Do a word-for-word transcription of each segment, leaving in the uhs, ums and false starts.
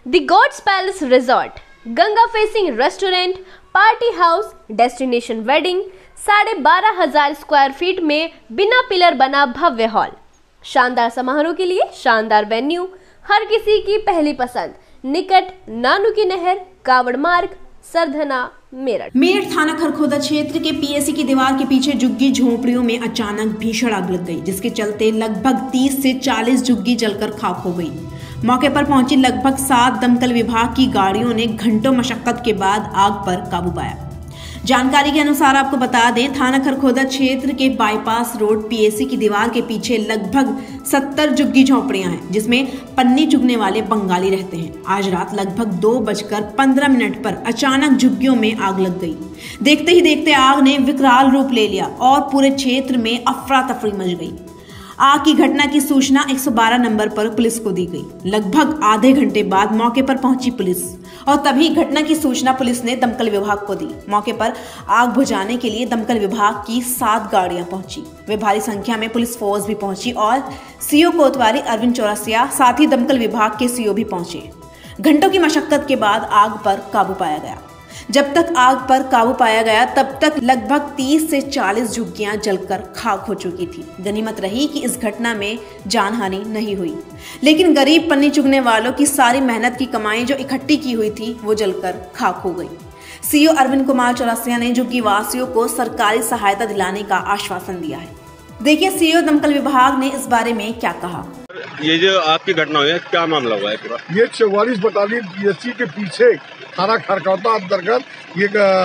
The gods palace resort, Ganga facing restaurant, party house, destination wedding, साढ़े बारह हजार square feet में बिना पिलर बना भव्य हॉल, शानदार समारोह के लिए शानदार वेन्यू, हर किसी की पहली पसंद, निकट नानू की नहर, कावड़ मार्ग, सरधना, मेरठ। मेरठ थाना खरखोदा क्षेत्र के पीएसी की दीवार के पीछे झुग्गी झोपड़ियों में अचानक भीषण आग लग गई, जिसके चलते लगभग तीस से चालीस झुग्गी जलकर खाक हो गई। मौके पर पहुंची लगभग सात दमकल विभाग की गाड़ियों ने घंटों मशक्कत के बाद आग पर काबू पाया। जानकारी के अनुसार आपको बता दें, थाना खरखोदा क्षेत्र के बाईपास रोड पीएसी की दीवार के पीछे लगभग सत्तर झुग्गी झोपड़ियां हैं, जिसमें पन्नी चुगने वाले बंगाली रहते हैं। आज रात लगभग दो बजकर पंद्रह मिनट पर अचानक झुग्गियों में आग लग गई। देखते ही देखते आग ने विकराल रूप ले लिया और पूरे क्षेत्र में अफरा तफरी मच गई। आग की घटना की सूचना एक सौ बारह नंबर पर पुलिस को दी गई। लगभग आधे घंटे बाद मौके पर पहुंची पुलिस और तभी घटना की सूचना पुलिस ने दमकल विभाग को दी। मौके पर आग बुझाने के लिए दमकल विभाग की सात गाड़ियां पहुंची। वे भारी संख्या में पुलिस फोर्स भी पहुंची और सीओ कोतवाली अरविंद चौरसिया, साथ ही दमकल विभाग के सीओ भी पहुंचे। घंटों की मशक्कत के बाद आग पर काबू पाया गया। जब तक आग पर काबू पाया गया तब तक लगभग तीस से चालीस झुग्गियां जलकर खाक हो चुकी थी। गनीमत रही कि इस घटना में जानहानि नहीं हुई, लेकिन गरीब पन्नी चुगने वालों की सारी मेहनत की कमाई जो इकट्ठी की हुई थी वो जलकर खाक हो गई। सीओ अरविंद कुमार चौरसिया ने झुग्गी वासियों को सरकारी सहायता दिलाने का आश्वासन दिया है। देखिए सीओ दमकल विभाग ने इस बारे में क्या कहा। ये जो आपकी घटना हुई है, क्या मामला हुआ है पूरा? ये चौवालीस बटालियन पीएससी के पीछे थाना खरखोदा अंतर्गत ये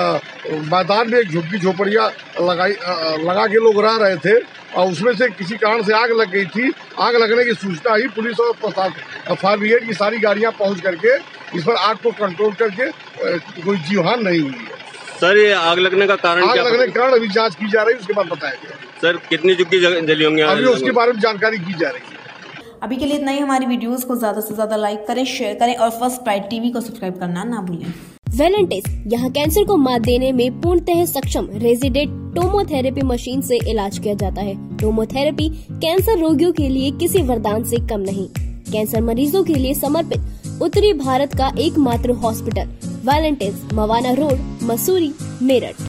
मैदान में एक झुग्गी झोपड़ियाँ लगाई लगा के लोग रह रहे थे और उसमें से किसी कारण से आग लग गई थी। आग लगने की सूचना ही पुलिस और प्रशासन फायर ब्रिगेड की सारी गाड़ियाँ पहुँच करके इस पर आग को कंट्रोल करके कोई जीवहानि नहीं हुई है। सर ये आग लगने का कारण आग क्या? लगने के कारण अभी जाँच की जा रही है, उसके बाद बताएंगे। सर कितनी झुग्गी जली होंगी? अभी उसके बारे में जानकारी की जा रही है। अभी के लिए इतना ही। हमारी वीडियोस को ज्यादा से ज्यादा लाइक करें, शेयर करें और फर्स्ट बाइट टीवी को सब्सक्राइब करना ना भूलें। वेलेंटिस यहाँ कैंसर को मात देने में पूर्णतः सक्षम रेजिडेंट टोमोथेरेपी मशीन से इलाज किया जाता है। टोमोथेरेपी कैंसर रोगियों के लिए किसी वरदान से कम नहीं। कैंसर मरीजों के लिए समर्पित उत्तरी भारत का एकमात्र hospital Valentis, Mawana road, Masuri, Meerut.